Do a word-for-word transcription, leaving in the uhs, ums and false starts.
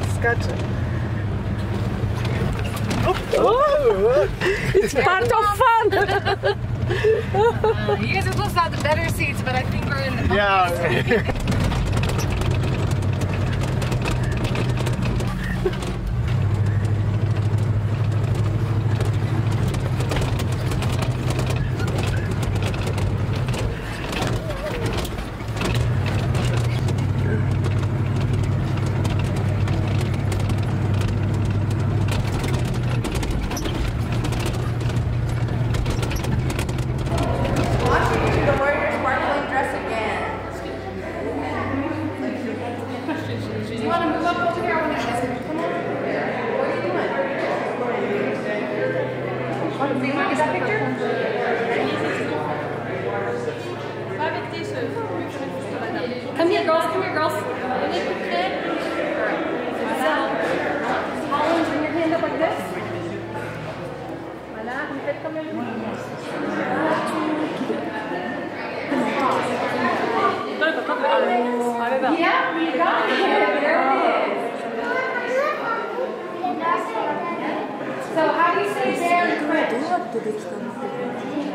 Skacze. Oh. It's part of fun! uh, you guys are supposed to have the better seats, but I think we're in the Yeah. Come here, girls. Come here, girls. Holland, bring your hand up like this. Voilà, vous faites comme elle. Yeah, you got it. There it is. So how do you say there in French?